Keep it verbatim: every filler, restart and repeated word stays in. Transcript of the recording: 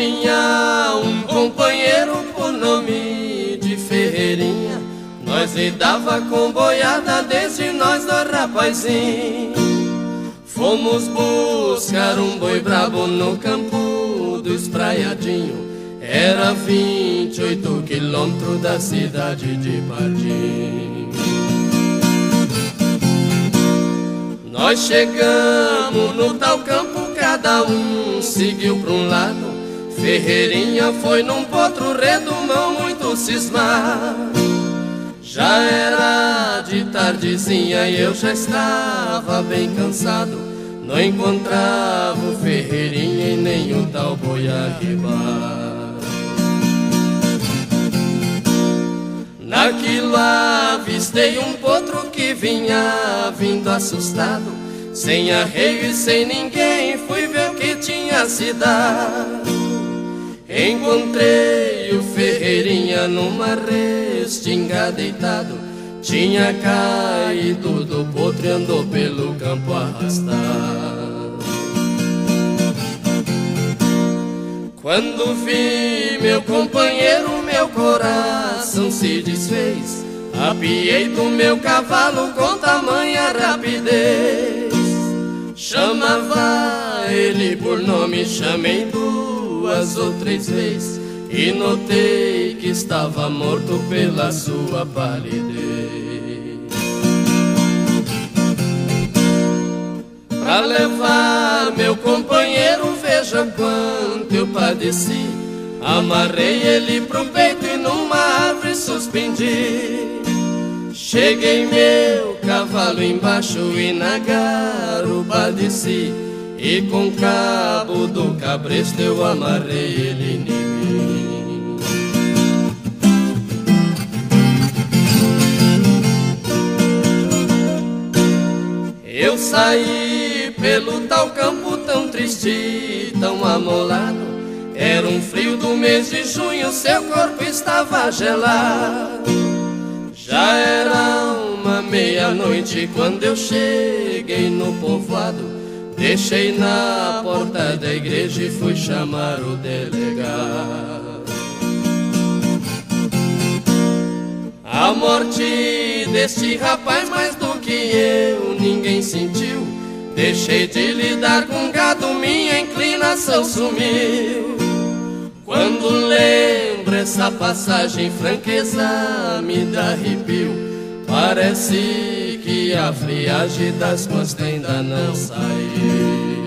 tinha um companheiro por nome de Ferreirinha. Nós lidava com boiada desde nós do rapazinho. Fomos buscar um boi brabo no campo do Espraiadinho. Era vinte e oito quilômetros da cidade de Pardim. Nós chegamos no tal campo, cada um seguiu pra um lado. Ferreirinha foi num potro redomão muito cismado. Já era de tardezinha e eu já estava bem cansado. Não encontrava o Ferreirinha e nem o tal boi arribado. Naquilo avistei um potro que vinha vindo assustado. Sem arreio e sem ninguém fui ver o que tinha se dado. Encontrei o Ferreirinha numa restinga deitado. Tinha caído do potro e andou pelo campo arrastado. Quando vi meu companheiro, meu coração se desfez. Apiei do meu cavalo com tamanha rapidez. Chamava ele por nome, chamei duas ou três vezes e notei que estava morto pela sua palidez. Pra levar meu companheiro, veja quanto eu padeci. Amarrei ele pro peito e numa árvore suspendi. Cheguei meu cavalo embaixo e na garupa desci. E com o cabo do cabresto eu amarrei ele em mim. Eu saí pelo tal campo tão triste, tão amolado. Era um frio do mês de junho, seu corpo estava gelado. Já era uma meia-noite quando eu cheguei no povoado. Deixei na porta da igreja e fui chamar o delegado. A morte deste rapaz, mais do que eu, ninguém sentiu. Deixei de lidar com gado, minha inclinação sumiu. Quando lembro essa passagem, franqueza me dá arrepio. Parece que a friagem das costas ainda não saiu.